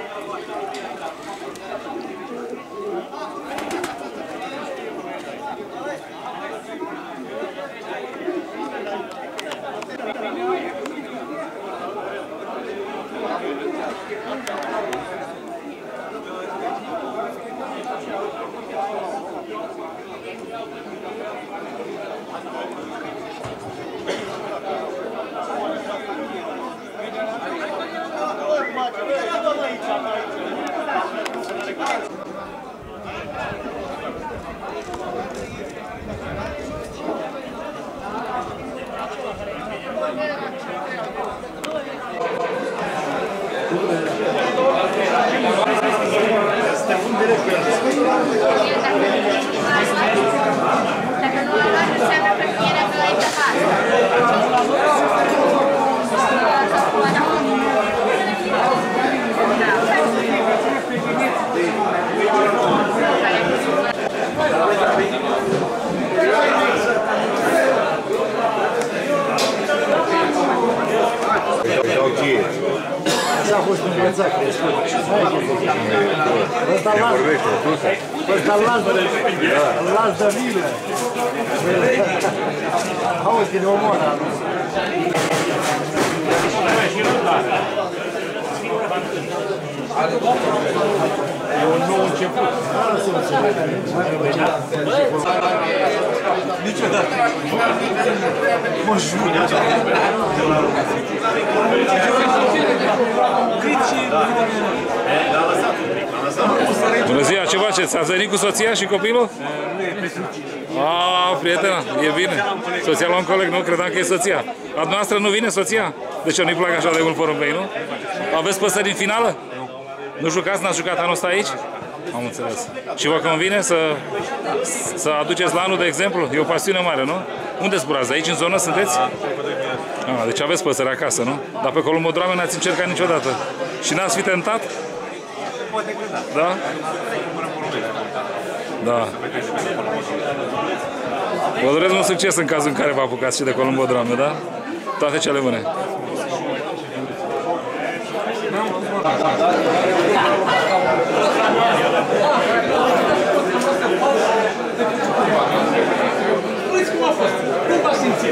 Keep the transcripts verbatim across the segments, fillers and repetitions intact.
Așa a fost învățat, crescut. Ăsta îl las de milă. Auzi că ne omoară. E un nou început. Niciodată. Mă jur. Bună ziua, ce faceți? Ați venit cu soția și copilul? Ah, prietena, e bine. Soția la un coleg, nu? Credeam că e soția. La noastră nu vine soția? Deci nu-i plac așa de mult porumbei, nu? Aveți păsări în finală? Nu jucați? N-ați jucat anul ăsta aici? Am înțeles. Și vă convine să, să aduceți la anul, de exemplu? E o pasiune mare, nu? Unde zburați? Aici, în zonă, sunteți? Ah, deci aveți păsări acasă, nu? Dar pe Columbodrame n-ați încercat niciodată. Și n-ați fi tentat? Da? Da. Vă doresc mult succes în cazul în care vă apucați și de Columbodrame, da? Toate cele bune. Cum a fost? Cum v-ați simțit?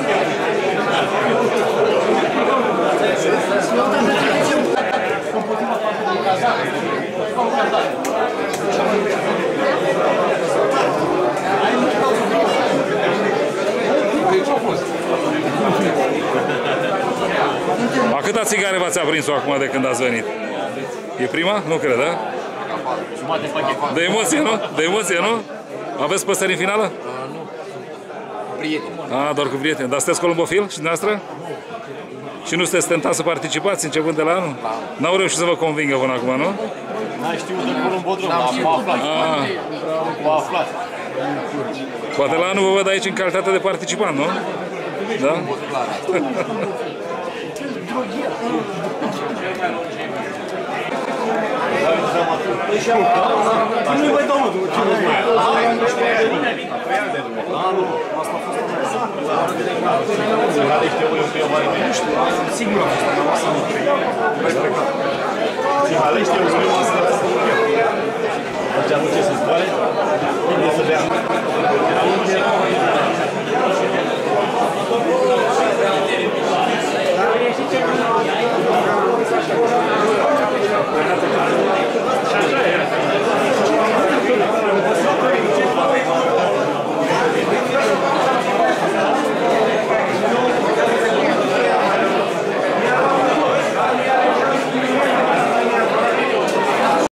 A câta țigară v-ați aprins-o acum de când ați venit? E prima? Nu cred, da? De emoție, nu? De emoție, nu? Aveți păsări în finală? Nu. Prieteni. Ah, doar cu prieteni. Dar sunteți columbofil și dumneavoastră? Și nu sunteți tentat să participați începând de la anul? N-au reușit să vă convingă până acum, nu? N-ai știut de Columbodrom, dar m-a aflat. M-a aflat. Poate la anul vă văd aici în calitate de participant, nu? Da? Nu-i mai dau, mă, ce nu-ți mai asta a fost o mea. Sigur a fost, dar o să nu trei. Mai plecat.